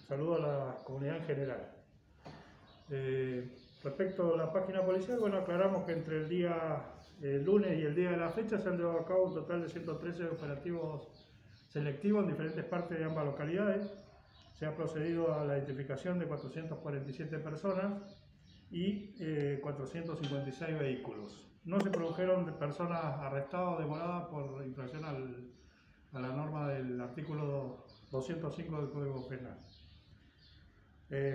Saludo a la comunidad en general. Respecto a la página policial, bueno, aclaramos que entre el día lunes y el día de la fecha se han llevado a cabo un total de 113 operativos selectivos en diferentes partes de ambas localidades. Se ha procedido a la identificación de 447 personas y 456 vehículos. No se produjeron personas arrestadas o demoradas por infracción a la norma del artículo 205 del Código Penal.